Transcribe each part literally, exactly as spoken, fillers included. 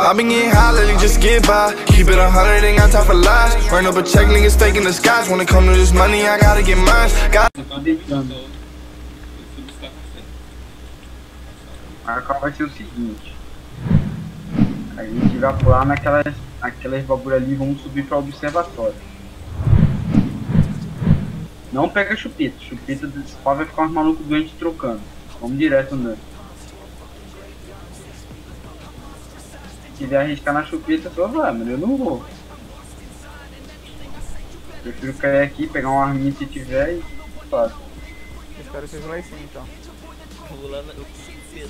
I've been getting high lately, just get by. Keep it a hundred, ain't got time for lies. Run up a check, niggas faking the skies. When it come to this money, I gotta get mine. Got Agora vai ser o seguinte. A gente vai pular naquelas, naquelas bagulho ali e vamos subir para o observatório. Não pega chupeta, chupeta desse pau vai ficar uns malucos doentes trocando. Vamos direto andando. Se quiser arriscar na chupeta, só vai, mas eu não vou. Prefiro cair aqui, pegar uma arminha se tiver e faço. Eu espero que seja lá em cima então. Eu vou lá na chupeta.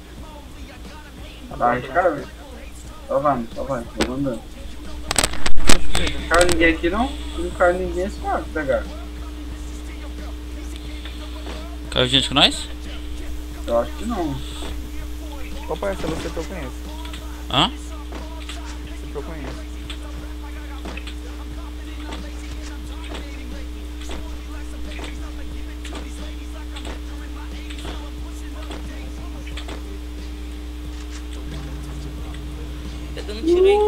Tá arriscado? Só vai, só vai, vamos andando. Não caiu ninguém aqui não? Se não caiu ninguém, é suave pegar. Caiu gente com nós? Eu acho que não. Qual é essa luta que eu conheço? Hã? Essa que eu conheço. Tá dando tiro aí.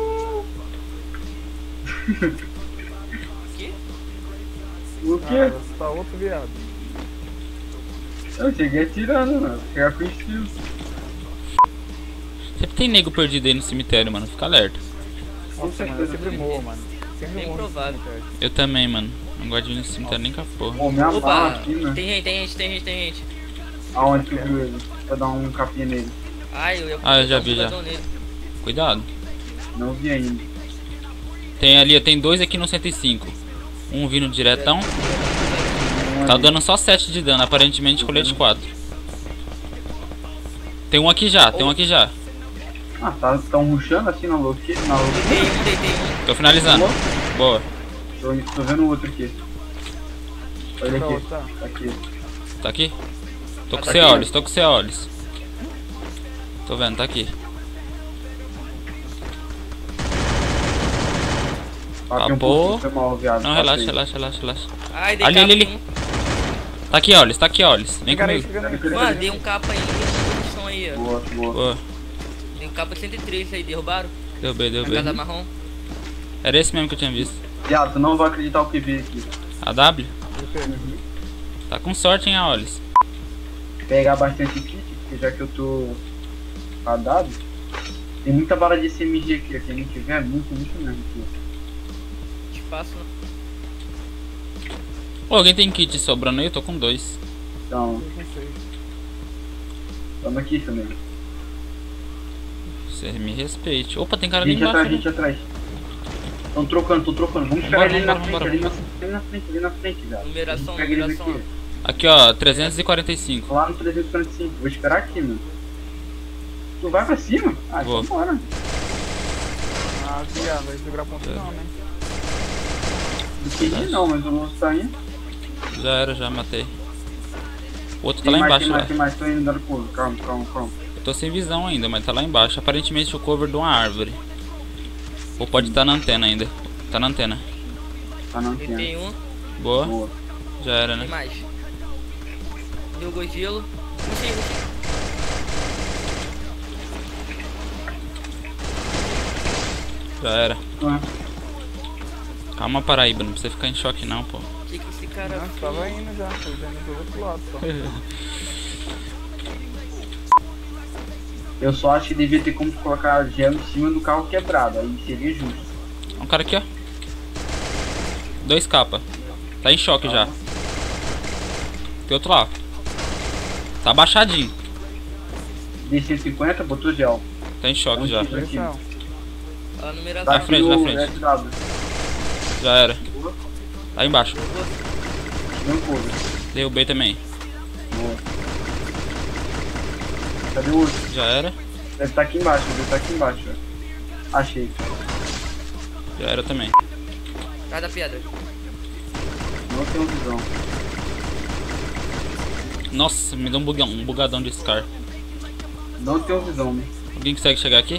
Que? O quê? Ah, você tá outro viado. Eu cheguei atirando, mano. Chegar com estilo. Sempre tem nego perdido aí no cemitério, mano. Fica alerta. Nossa, mano, eu sempre morro, mano. Sempre Bem morro. provável. Eu também, mano. Não gosto de ir no cemitério nem com a porra. Pô, me amarra Opa, aqui, né? tem gente, tem gente, tem gente, tem gente. Aonde tu viu ele? Pra dar um capinha nele. Ai, eu ia Ah, eu já botar um vi, já. bugadão nele. Cuidado. Não vi ainda. Tem ali, tem dois aqui no cento e cinco. Um vindo diretão. Tá dando só sete de dano, aparentemente colete quatro. Tem um aqui já, tem um aqui já. Ah, tá, tão rushando assim na louqueira, na Deitei louqueira. um, deitei um. Tô finalizando. Boa. Tô, tô vendo outro aqui. Olha Tá, aqui, tá. tá aqui. Tá aqui? Tô com Tá C aqui. olhos, tô com C olhos. Tô vendo, tá aqui. Tá aqui um Acabou. pouquinho, foi mal, viado. Não, Passei. relaxa, relaxa, relaxa, relaxa. Ai, dei Ali, capa ali, em ali. um. Tá aqui olhos, tá aqui olhos. Vem Fica aí, comigo. fica aí. Mano, dei um capa aí, nessa posição aí, ó. Boa, boa. Boa. Dei um capa cento e três aí, derrubaram? Derrubei, Na casa derrubei. marrom. Era esse mesmo que eu tinha visto. Viado, tu não vai acreditar o que vi aqui. A W? Uhum. Tá com sorte, hein, a olhos. Pegar bastante kit, porque já que eu tô radado, tem muita bala de C M G aqui, se a gente tiver, muito, muito mesmo aqui. Espaço. Ô, alguém tem kit sobrando aí? Eu tô com dois. Então, Não sei. tamo aqui, Samir. Você me respeite. Opa, tem cara ali Gente embaixo. atrás, né? gente atrás. Tão trocando, tão trocando. Vamos pegar Bora, ele na bora, frente, bora, ali na frente, ali na frente, ali na frente, velho. Numeração, Pega eles numeração. aqui. Aqui, ó, trezentos e quarenta e cinco. Lá no trezentos e quarenta e cinco. Vou esperar aqui, mano. Tu vai pra cima? Ah, Vou. então bora. Ah, viado, vai segurar ponto não, né? Não entendi não, mas o moço tá indo. Já era, já matei. O outro tá Tem lá mais, embaixo, tem mais, lá. tem mais, tô indo dando pulo. Calma, calma, calma. Eu tô sem visão ainda, mas tá lá embaixo. Aparentemente o cover de uma árvore. Ou pode estar na antena ainda. Tá na antena. Tá na antena. Deitei um. Boa. Boa. Já era, Tem né? mais. Deu gelo. Rushei, rushei. Já era. Ah, Calma, Paraíba. Não precisa ficar em choque não, pô. O que que esse cara Não, fez? tava indo já, tô indo pro outro lado só. eu só acho que devia ter como colocar gelo em cima do carro quebrado, aí seria justo. Um cara aqui, ó. Dois capa. Tá em choque já. Tem outro lá. Tá abaixadinho. D cento e cinquenta, botou gel. Tá em choque já. Onde fica? Pressão. Ó, a numeração. Tá Vai frente, aqui vai no frente. S W. Já era. Tá embaixo. Não cover. Derrubei também. Boa. Cadê o outro? Já era. Deve estar aqui embaixo, deve estar aqui embaixo. Ó. Achei. Já era também. Atrás da pedra. Não tenho visão. Nossa, me deu um, bugão, um bugadão de Scar. Não tenho visão, né? Alguém consegue chegar aqui?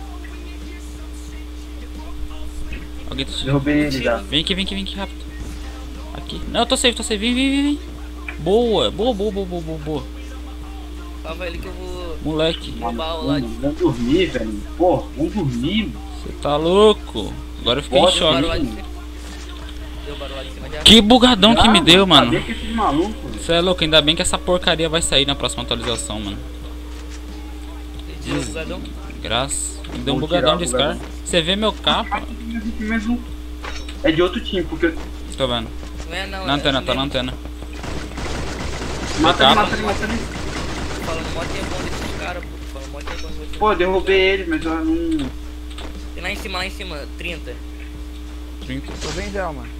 Alguém tá chegando? Derrubei ele já. Vem aqui, vem aqui, vem aqui, rápido. Aqui. Não, eu tô safe, tô safe. Vem, vem, vem, vem. Boa, boa, boa, boa, boa, boa, boa. Salva ele que eu vou Moleque, roubar o lá de Vamos, vamos dormir, velho. Pô, vamos dormir, mano. você tá louco? Agora eu fiquei em Bora, choque. barulho lá de cima. Deu barulho lá de cima já. Que bugadão que me deu, mano. Sabia que esses malucos, velho. Você é louco, ainda bem que essa porcaria vai sair na próxima atualização, mano. Deu bugadão. Graças. Me deu um Vou bugadão tirar de o bugadão. Scar. Você vê meu capa? Mais um. É de outro time, porque. Tô vendo. Não é não. Na é antena, assim tá na mesmo. antena. Mata capa. ele, mata ele, mata ele. Tô falando mó que é bom desses caras, pô. Tô falando mó que é bom desses Pô, eu derrubei ele, mas eu não. Tem lá em cima, lá em cima, trinta. trinta. Tô sem gel, mano.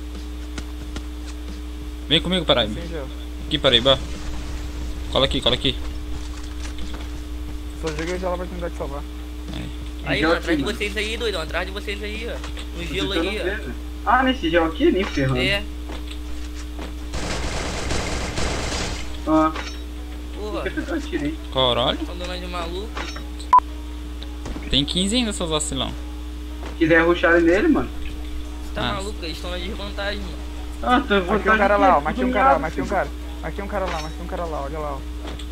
Vem comigo, Paraíba. Sem gel. Aqui, Paraíba. Cola aqui, cola aqui. Só joguei gel, ela vai tentar te salvar. Aí, Gel mano, atrás de aqui, vocês aí, doidão. Atrás de vocês aí, ó. No gelo Eu não aí, ó. vejo. Ah, nesse gel aqui, nem ferrando. É, Ah, porra. por que eu tirei? Caralho. Tão dando de maluco. Tem quinze ainda, seus vacilão. Quiser ruxar nele, mano. Você tá Ah. maluco? Eles estão na desvantagem, mano. Ah, tô Mas tem um cara lá, ó. Mas tem um cara lá, mas tem um cara. Mas tem um cara lá, mas tem um cara lá, olha lá, ó.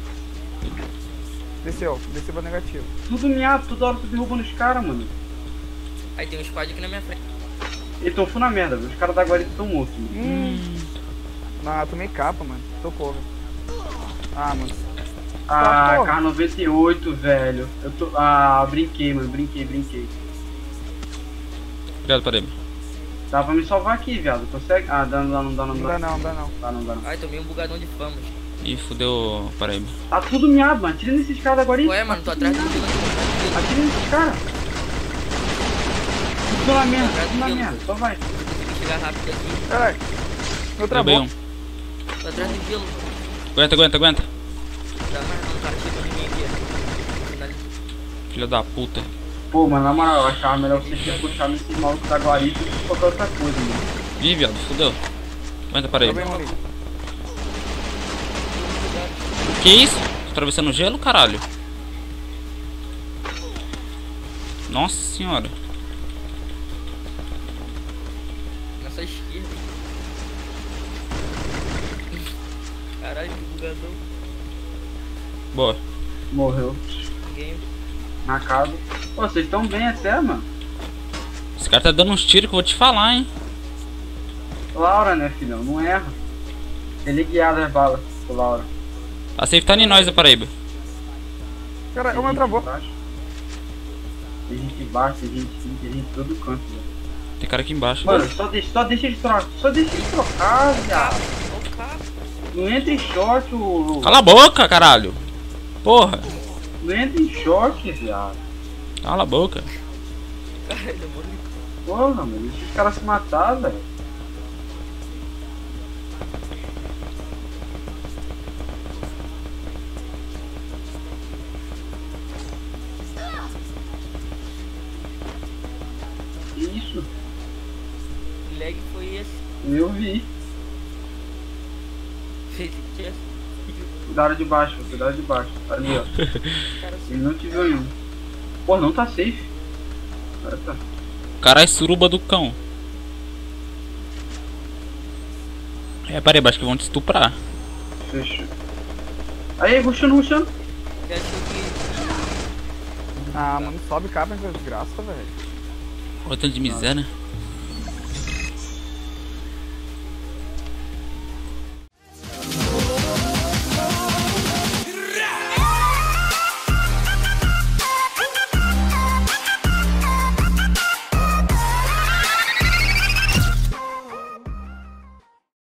Desceu, desceu pra negativo. Tudo miado, toda hora tu derrubando os caras, mano. Aí tem um squad aqui na minha frente. Eles tão full na merda, velho. Os caras da guarita tão mortos, mano. Hum. Não, eu tomei capa, mano. Tocou, velho. Ah, mano. Ah, porra. K noventa e oito, velho. Eu tô. Ah, brinquei, mano. Brinquei, brinquei. Obrigado, Paraíba. Dá pra me salvar aqui, viado. Consegue? Ah, dá, não dá, não dá, não Não dá. dá não, não dá não. Dá, não dá, não. Ai, tomei um bugadão de famas. Ih, fudeu, Paraíba. Tá tudo miado, mano. Atira nesses caras da guarita. Ué, mano, tô atrás do gelo aqui, tô atrás do gelo. Atira nesses caras. Tudo na merda, Atrás do tudo na gelo. merda. Só vai. Tem que chegar rápido aqui. Caralho. Meu Derrubei travou. um. Tô atrás do gelo. Aguenta, aguenta, aguenta. Tá mais não, o cara chegou em mim aqui, ó. Finaliza. Filha da puta. Pô, mano, na moral, eu achava melhor você ter puxado nesses malucos da guarita do que qualquer outra coisa, mano. Ih, viado, fudeu. Aguenta, Paraíba. Tá bem, Maurício. Que isso? Tô atravessando gelo, caralho? Nossa senhora. Nessa esquerda. Caralho, que bugadão. Boa. Morreu. Ninguém. Na casa. Pô, vocês tão bem até, mano. Esse cara tá dando uns tiros que eu vou te falar, hein. Laura, né, filhão? Não erra. Ele é guiado as balas, ô Laura. A safe tá em nós, né, Paraíba. Caralho, o meu travou. Embaixo. Tem gente embaixo, tem gente sim, tem gente em todo canto, velho. Tem cara aqui embaixo. Mano, só deixa, só deixa eles trocar. Só deixa eles trocar, viado. Olha o cara. Não entra em short, o. Cala a boca, caralho. Porra. Não entra em short, viado. Cala a boca. Caralho, demorou. Porra, mano, deixa os caras se matar, velho. Que isso? Que lag foi esse? Eu vi. Fez que é? Cuidado de baixo, cuidado de baixo. Ali, ó. Cara, Ele não te viu ainda. Pô, não tá safe. Agora tá. Caralho, suruba do cão. É, Paraíba, acho que vão te estuprar. Fechou. Aí, rushando, rushando. você achou que. Ah, mano, sobe capa essa desgraça, velho. Olha o tanto de miséria.